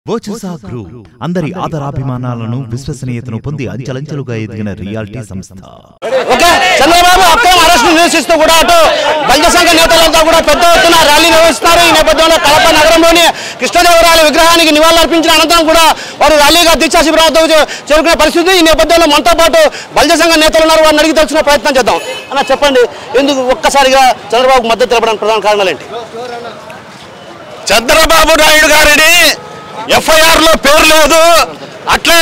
వోచసా group అందరి ఆదరాభిమానాలను విశ్వసనీయతను పొంది అంచెలంచెలుగా ఎదిగిన రియాలిటీ సంస్థ. చంద్రబాబు అక్రమ అరెస్ట్ నిరసిస్తూ కూడా అటు బలిజ సంఘ నేతలంతా కూడా పెద్ద ఎత్తున ర్యాలీ నిర్వహిస్తున్నారు. ఈ నేపథ్యంలో కడప నగరంలోని కృష్ణదేవరాయల విగ్రహానికి నివాళులర్పించిన అనంతరం కూడా వారు ర్యాలీగా దీక్షా శిబిరాలతో చేరుకునే పరిస్థితి. ఈ నేపథ్యంలో మనతో పాటు బలిజ సంఘ నేతలు ఉన్నారు. వారిని అడిగి తెలుసుకునే ప్రయత్నం చేద్దాం. అన్న చెప్పండి, ఎందుకు ఒక్కసారిగా చంద్రబాబుకు మద్దతు తెలపడానికి ప్రధాన కారణాలు ఏంటి? చంద్రబాబు నాయుడు గారిని ఎఫ్ఐఆర్ లో పేరు లేదు, అట్లే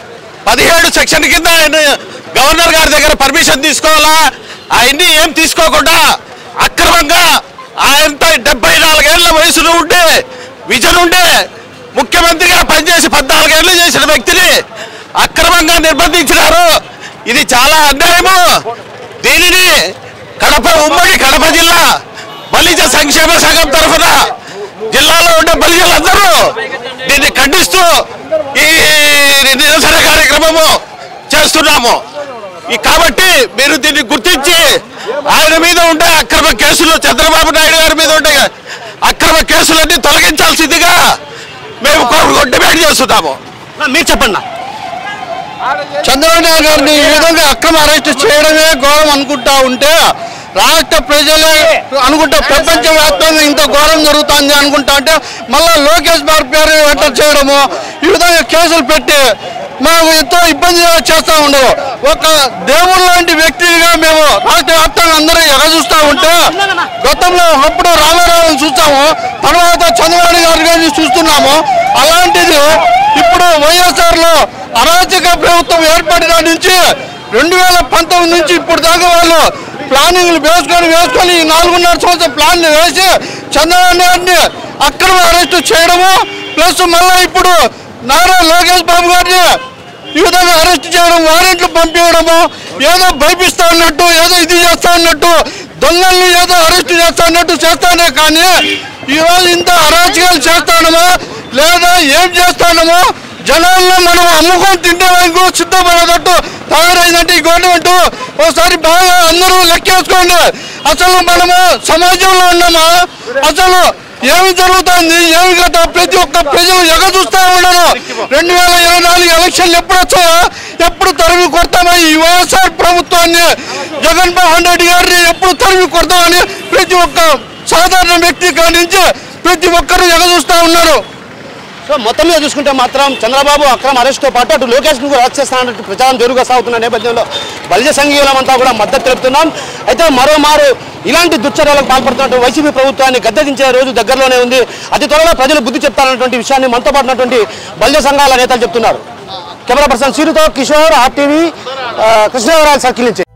17 సెక్షన్ కింద ఆయన గవర్నర్ గారి దగ్గర పర్మిషన్ తీసుకోవాలా, ఆయన్ని ఏం తీసుకోకుండా అక్రమంగా ఆయనతో 74 ఏళ్ల వయసులో ఉండే విజన్ ఉండే ముఖ్యమంత్రిగా పనిచేసి 14 ఏళ్లు చేసిన వ్యక్తిని అక్రమంగా నిర్బంధించినారు. ఇది చాలా అన్యాయము. దీనిని ఉమ్మడి కడప జిల్లా బలిజ సంక్షేమ సంఘం తరఫున జిల్లాలో ఉండే బలిజలందరూ దీన్ని ఖండిస్తూ ఈ నిరసన కార్యక్రమము చేస్తున్నాము. కాబట్టి మీరు దీన్ని గుర్తించి ఆయన మీద ఉండే అక్రమ కేసులు, చంద్రబాబు నాయుడు గారి మీద ఉండే అక్రమ కేసులన్నీ తొలగించాల్సిందిగా మేము డిమాండ్ చేస్తున్నాము. మీరు చెప్పండి. చంద్రబాబు నాయుడు గారిని ఈ విధంగా అక్రమ అరెస్ట్ చేయడమే ఘోరం అనుకుంటా ఉంటే, రాష్ట్ర ప్రజలే అనుకుంటే ప్రపంచవ్యాప్తంగా ఇంత ఘోరం జరుగుతుంది అనుకుంటా అంటే మళ్ళా లోకేష్ బాబు పేరు ఎంటర్ చేయడము, ఈ విధంగా కేసులు పెట్టి మేము ఎంతో ఇబ్బంది చేస్తూ ఉండదు. ఒక దేవుడు లాంటి వ్యక్తిగా మేము రాష్ట్ర వ్యాప్తంగా అందరూ ఎగచూస్తూ ఉంటే, గతంలో అప్పుడు రామారావుని చూస్తాము, తర్వాత చంద్రబాబు గారిని చూస్తున్నాము. అలాంటిది ఇప్పుడు వైఎస్ఆర్లో అరాచక ప్రభుత్వం ఏర్పడిన నుంచి 2019 నుంచి ఇప్పుడు దాకా వాళ్ళు ప్లానింగ్లు వేసుకొని 4.5 సంవత్సరం ప్లాన్లు వేసి చంద్రబాబు నాయుడిని అక్రమ అరెస్టు చేయడము, ప్లస్ మళ్ళీ ఇప్పుడు నారా లోకేష్ బాబు గారిని ఈ విధంగా అరెస్ట్ చేయడం, వారెంట్లు పంపించడము, ఏదో భయపిస్తా ఉన్నట్టు, ఏదో ఇది చేస్తా ఉన్నట్టు, దొంగల్ని ఏదో అరెస్ట్ చేస్తా ఉన్నట్టు చేస్తానే కానీ ఈరోజు ఇంత అరాచకాలు చేస్తానమో లేదా ఏం చేస్తానమో జనాల్లో మనం అమ్ముకొని తింటే వరకు సిద్ధపడేటట్టు తయారైందంటే ఈ గవర్నమెంట్. ఒకసారి బాగా అందరూ లెక్కేసుకోండి, అసలు మనము సమాజంలో ఉన్నామా, అసలు ఏమి జరుగుతుంది, ఏమి కదా ప్రతి ఒక్క ప్రజలు ఎగచూస్తా ఉన్నారు. 2024 ఎలక్షన్లు ఎప్పుడు వచ్చాయో, ఎప్పుడు తరిమి కొడతామో ఈ వైఎస్ఆర్ ప్రభుత్వాన్ని, జగన్మోహన్ రెడ్డి గారిని ఎప్పుడు తరిమి కొడతామని ప్రతి ఒక్క సాధారణ వ్యక్తి కాడి నుంచి ప్రతి ఒక్కరూ ఎగచూస్తా ఉన్నారు. సో మొత్తం మీద చూసుకుంటే మాత్రం చంద్రబాబు అక్రమ అరెస్ట్తో పాటు అటు లోకేష్ను కూడా అరెస్ట్ చేస్తానన్నట్టు ప్రచారం జరుగుగా సాగుతున్న నేపథ్యంలో బలిజ సంఘీయులమంతా కూడా మద్దతు తెలుపుతున్నాం. అయితే మరోమారు ఇలాంటి దుశ్చర్యలకు పాల్పడుతున్నటువంటి వైసీపీ ప్రభుత్వాన్ని గద్దెదించే రోజు దగ్గరలోనే ఉంది. అతి త్వరలో ప్రజలు బుద్ధి చెప్తారన్నటువంటి విషయాన్ని మనతో పాటున్నటువంటి బలిజ సంఘాల నేతలు చెప్తున్నారు. కెమెరా పర్సన్ సిరుతో కిషోర్, RTV, కృష్ణదేవరాయల సర్కిల్ నుంచి.